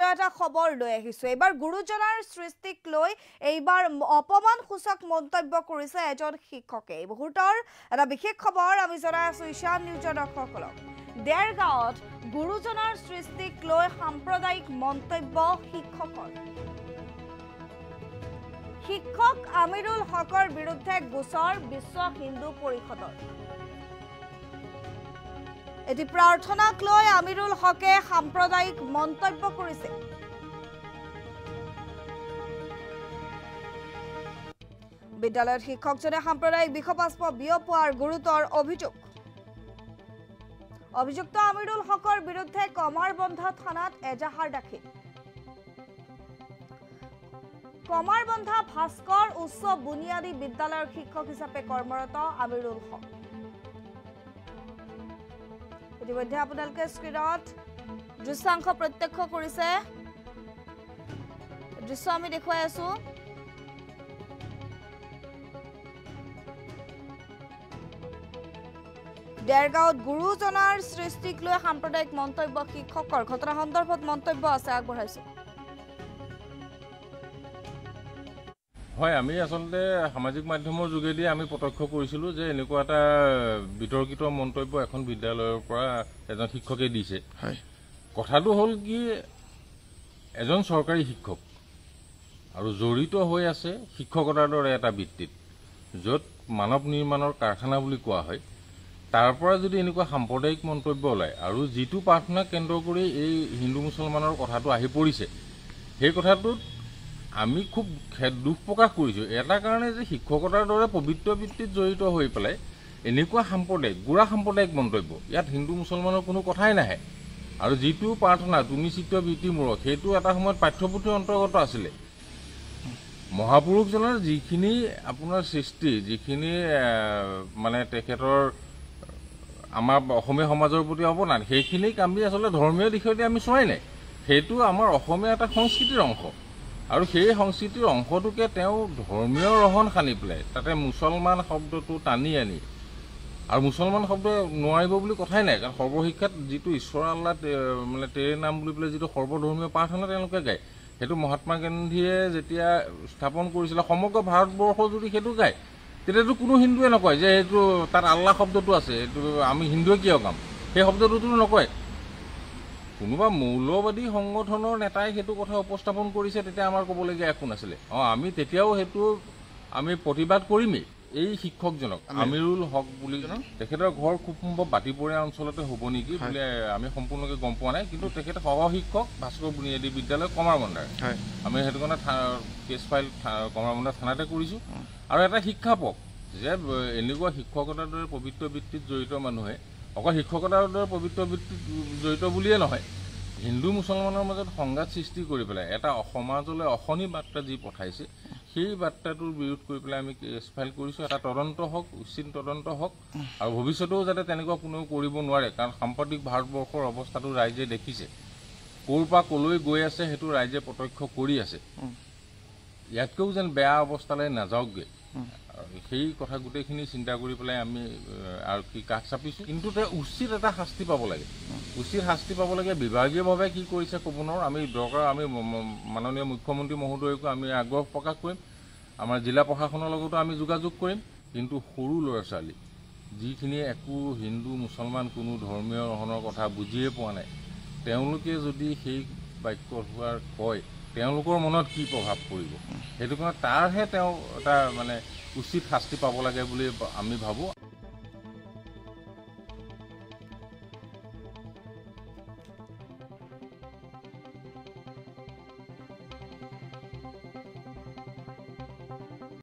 এটা খবৰ লৈ আহিছো এবাৰ গুৰুজনাৰ সৃষ্টিক লৈ এইবাৰ অপমানসূচক মন্তব্য কৰিছে এজন শিক্ষকে বহুতৰ এটা বিশেষ খবৰ আমি জনাই আছো ঈশান নিউজৰ দৰ্শকসকলক দেৰগাঁৱত গুৰুজনাৰ সৃষ্টিক লৈ সাম্প্ৰদায়িক মন্তব্য শিক্ষক আমিৰুল হকৰ বিৰুদ্ধে গোচৰ বিশ্ব হিন্দু পৰিষদৰ এটি প্ৰাৰ্থনাক লৈ আমিৰুল হকে সাম্প্ৰদায়িক মন্তব্য কৰিছে বিদ্যালয়ৰ শিক্ষকজনে সাম্প্ৰদায়িক বিষপাস্প বিয়পোৱাৰ গুৰুতৰ অভিযুক্ত আমিৰুল হকৰ বিৰুদ্ধে কমাৰবন্ধা থানাত এজাহাৰ দাখিল কমাৰবন্ধা ভাস্কৰ উচ্চ বুনিয়াদী বিদ্যালয়ৰ শিক্ষক হিচাপে কৰ্মৰত আমিৰুল হক ইতিমধ্যে আপোনালোকে স্ক্ৰীনত দৃশ্যাংশ প্ৰত্যক্ষ কৰিছে দৃশ্য আমি দেখুৱাই আছো দেৰগাঁৱত গুৰুজনাৰ সৃষ্টিক লৈ সাম্প্ৰদায়িক মন্তব্য শিক্ষকৰ ঘটনা সন্দৰ্ভত মন্তব্য আছে আগবঢ়াইছো হয় আমি আসলে সামাজিক মাধ্যমৰ যোগেদি আমি প্ৰত্যক্ষ কৰিছিলো যে এনেকুৱা এটা বিতৰ্কিত মন্তব্য এখন বিদ্যালয়ৰ পৰা এজন শিক্ষকে দিছে হয় কথাটো হল কি এজন চৰকাৰী শিক্ষক আৰু জড়িত হৈ আছে শিক্ষকতাৰ দৰে এটা বৃত্তিত য'ত মানৱ নিৰ্মাণৰ কাৰখানা বুলি কোৱা হয় তাৰ পৰা যদি এনেকুৱা সাম্প্ৰদায়িক মন্তব্য ওলায় আৰু যিটো প্ৰাৰ্থনা কেন্দ্ৰ কৰি এই হিন্দু মুছলমানৰ কথাটো আহি পৰিছে সেই কথাটোত আমি খুব দুখ প্ৰকাশ কৰিছো এটা কাৰণে যে শিক্ষকতাৰ দৰে পবিত্ৰ বৃত্তিত জড়িত হৈ পেলাই এনেকুৱা গুড়া সাম্প্ৰদায়িক মন্তব্য ইয়াত হিন্দু মুছলমানৰ কোনো কথাই নাহে আৰু যিটো প্ৰাৰ্থনা তুনিচিত বৃত্তিমূলক সেইটো এটা সময়ত পাঠ্যপুথিৰ অন্তৰ্গত আছিলে মহাপুৰুষজনৰ যিখিনি আপোনাৰ সৃষ্টি যিখিনি মানে তেখেতৰ আমাৰ অসমীয়া সমাজৰ প্ৰতি অৱদান সেইখিনিক আমি আচলতে ধৰ্মীয় দিশেদি আমি চোৱাই নাই সেইটো আমাৰ অসমীয়া এটা সংস্কৃতিৰ অংশ আৰু সেই সংস্কৃতিৰ অংশটোকে তেওঁ ধৰ্মীয় ৰহন সানি পেলাই তাতে মুছলমান শব্দটো টানি আনি আৰু মুছলমান শব্দ নোৱাৰিব বুলি কথাই নাই কাৰণ সৰ্বশিক্ষাত যিটো ঈশ্বৰ আল্লাহ মানে তেৰে নাম বুলি পেলাই যিটো সৰ্বধৰ্মীয় প্ৰাৰ্থনা তেওঁলোকে গায় সেইটো মহাত্মা গান্ধীয়ে যেতিয়া স্থাপন কৰিছিলে সমগ্ৰ ভাৰতবৰ্ষ যদি সেইটো গায় তেতিয়াতো কোনো হিন্দুৱে নকয় যে এইটো তাত আল্লাহ শব্দটো আছে এইটো আমি হিন্দুৱে কিয় কাম সেই শব্দটোতো নকয় কোনোবা মৌলবাদী সংগঠনৰ নেতাই সেইটো কথা উপস্থাপন কৰিছে তেতিয়া আমাৰ ক'বলগীয়া একো নাছিলে আমি তেতিয়াও সেইটো আমি প্ৰতিবাদ কৰিমেই এই শিক্ষকজনক আমিৰুল হক বুলি তেখেতৰ ঘৰ খুব সম্ভৱ বাতিপৰীয়া অঞ্চলতে হ'ব নেকি বুলি আমি সম্পূৰ্ণকৈ গম পোৱা নাই কিন্তু তেখেতে সহশিক্ষক ভাস্কৰ বুনিয়াদী বিদ্যালয় কমাৰবন্ধাৰ আমি সেইটো কাৰণে কেছ ফাইল কমাৰবন্ধা থানাতে কৰিছোঁ আৰু এটা শিক্ষাপক যে এনেকুৱা শিক্ষকতাৰ দৰে পবিত্ৰ বৃত্তিত জড়িত মানুহে অকল শিক্ষকতাৰ দৰে পবিত্ৰ বৃত্তিত জড়িত বুলিয়ে নহয় হিন্দু মুছলমানৰ মাজত সংঘাত সৃষ্টি কৰি পেলাই এটা সমাজলৈ অশনি বাৰ্তা যি পঠাইছে সেই বাৰ্তাটোৰ বিৰোধ কৰি পেলাই আমি কেছ ফাইল কৰিছোঁ এটা তদন্ত হওক উচিত তদন্ত হওক আৰু ভৱিষ্যতেও যাতে তেনেকুৱা কোনেও কৰিব নোৱাৰে কাৰণ সাম্প্ৰতিক ভাৰতবৰ্ষৰ অৱস্থাটো ৰাইজে দেখিছে ক'ৰ পৰা ক'লৈ গৈ আছে সেইটো ৰাইজে প্ৰত্যক্ষ কৰি আছে ইয়াতকৈও যেন বেয়া অৱস্থালৈ নাযাওকগৈ সেই কথা গোটেইখিনি চিন্তা কৰি পেলাই আমি আৰক্ষী কাষ চাপিছোঁ কিন্তু উচিত এটা শাস্তি পাব লাগে উচিত শাস্তি পাব লাগে বিভাগীয়ভাৱে কি কৰিছে ক'ব নোৱাৰোঁ আমি দৰকাৰ আমি মাননীয় মুখ্যমন্ত্ৰী মহোদয়কো আমি আগ্ৰহ প্ৰকাশ কৰিম আমাৰ জিলা প্ৰশাসনৰ লগতো আমি যোগাযোগ কৰিম কিন্তু সৰু ল'ৰা ছোৱালী যিখিনিয়ে একো হিন্দু মুছলমান কোনো ধৰ্মীয় ৰহনৰ কথা বুজিয়ে পোৱা নাই তেওঁলোকে যদি সেই বাক্য কয় তেওঁলোকৰ মনত কি প্ৰভাৱ পৰিব সেইটো কাৰণে তাৰহে তেওঁ এটা মানে উচিত শাস্তি পাব লাগে বুলি আমি ভাবোঁ